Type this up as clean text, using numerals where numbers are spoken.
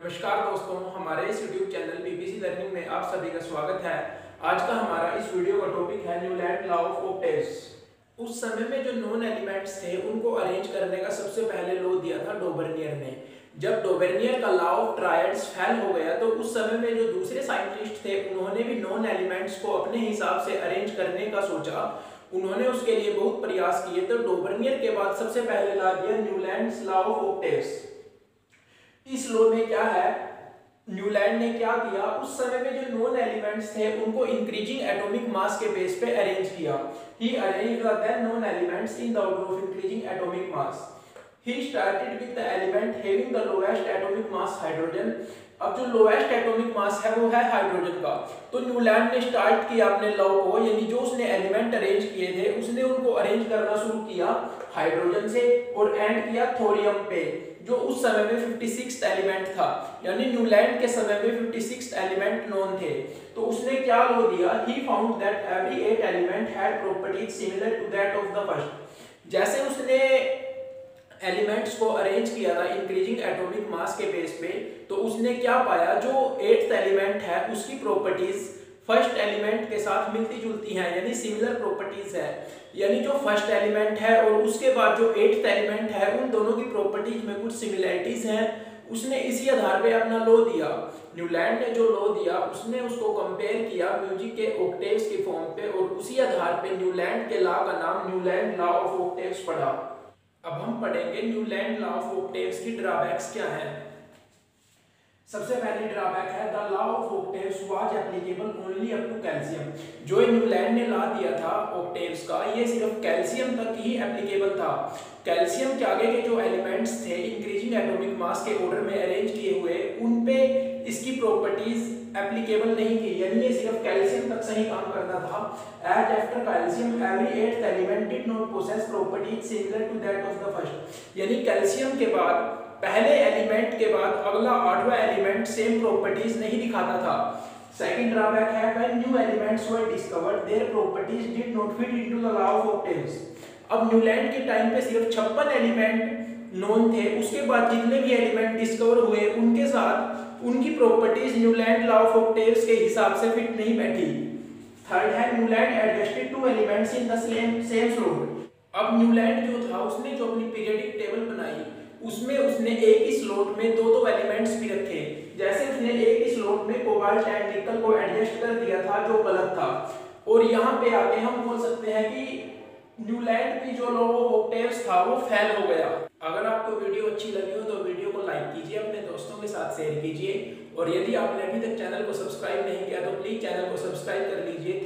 नमस्कार दोस्तों, हमारे इस YouTube चैनल बीबीसी लर्निंग में आप सभी का स्वागत है। आज का हमारा इस वीडियो का टॉपिक है न्यूलैंड लॉ ऑफ ऑक्टेव्स। उस समय में जो नॉन एलिमेंट्स थे उनको अरेंज करने का सबसे पहले लॉ दिया था डोबर्नियर ने। जब डोबर्नियर का लॉ ऑफ ट्रायड्स फेल हो गया तो उस समय में जो दूसरे साइंटिस्ट थे उन्होंने भी नॉन एलिमेंट्स को अपने हिसाब से अरेंज करने का सोचा। उन्होंने उसके लिए बहुत प्रयास किए तो डोबर्नियर के बाद सबसे पहले ला दिया न्यूलैंड्स लॉ ऑफ ऑक्टेव्स। इस लॉ में क्या है, न्यूलैंड ने क्या किया, उस समय में जो नॉन एलिमेंट्स थे उनको इंक्रीजिंग एटॉमिक मास के बेस पे अरेंज किया। He arranged the then known elements in the order of increasing atomic mass. He started with the element having the lowest atomic mass hydrogen. अब जो लोएस्ट एटॉमिक मास है वो है हाइड्रोजन का। तो न्यूलैंड ने स्टार्ट किया अपने लॉ को, यानी जो उसने एलिमेंट अरेंज किए थे उसने उनको अरेंज करना शुरू किया हाइड्रोजन से और एंड किया थोरियम पे, जो उस समय में 56th एलिमेंट था। यानी न्यूलैंड के समय में 56th एलिमेंट नोन थे। तो उसने क्या लॉ दिया, he found that every 8 element had properties similar to that of the first. जैसे उसने एलिमेंट्स को अरेंज किया था इंक्रीजिंग एटॉमिक मास के बेस पे, तो उसने क्या पाया, जो 8th एलिमेंट है उसकी प्रॉपर्टीज फर्स्ट एलिमेंट के साथ मिलती जुलती हैं, यानी सिमिलर प्रॉपर्टीज है। यानी जो फर्स्ट एलिमेंट है और उसके बाद जो 8th एलिमेंट है उन दोनों की प्रॉपर्टीज में कुछ सिमिलरिटीज हैं। उसने इसी आधार पे अपना लॉ दिया। न्यूलैंड ने जो लॉ दिया उसने उसको कंपेयर किया म्यूजिक के ऑक्टेव्स के फॉर्म पे और उसी आधार पे न्यूलैंड के लॉ का नाम न्यूलैंड लॉ ऑफ ऑक्टेव्स पड़ा। अब हम पढ़ेंगे न्यूलैंड लॉ ऑफ ऑक्टेव्स की ड्रॉबैक्स क्या हैं। सबसे पहली ड्रॉबैक है the law of octaves was applicable only up to calcium. जो न्यूलैंड ने लॉ दिया था ऑक्टेव्स का, ये सिर्फ कैल्शियम तक ही एप्लीकेबल था। कैल्शियम के आगे के जो एलिमेंट्स थे इंक्रीजिंग एटॉमिक मास के ऑर्डर में अरेंज किए हुए, उन पे इसकी प्रॉपर्टीज एप्लीकेबल नहीं थी, यानी ये सिर्फ कैल्शियम तक सही काम करता था। As after calcium every 8th element did not possess properties similar to that of the first. यानी कैल्शियम के बाद पहले एलिमेंट के बाद अगला 8वां एलिमेंट सेम प्रॉपर्टीज नहीं दिखाता था। सेकंड ड्रॉबैक है when new elements were discovered their properties did not fit into the law of octaves. अब न्यूलैंड के टाइम पे सिर्फ 56 एलिमेंट नोन थे, उसके बाद जितने भी एलिमेंट डिस्कवर हुए उनके साथ उनकी properties Newland law of octaves के हिसाब से फिट नहीं बैठी। थर्ड है Newland adjusted two elements in the same slot. अब न्यूलैंड जो था उसने जो अपनी पीरियोडिक टेबल बनाई उसमें उसने एक ही स्लॉट में दो एलिमेंट्स भी रखे। जैसे उसने एक ही स्लॉट में कोबाल्ट एंड निकल को एडजस्ट कर दिया था जो गलत था। और यहाँ पे आके हम बोल सकते हैं कि न्यूलैंड की जो लॉ ऑफ ऑक्टेव्स था वो फेल हो गया। अगर आपको वीडियो अच्छी लगी हो तो वीडियो को लाइक कीजिए, अपने दोस्तों के साथ शेयर कीजिए और यदि आपने अभी तक चैनल को सब्सक्राइब नहीं किया तो प्लीज चैनल को सब्सक्राइब कर लीजिए।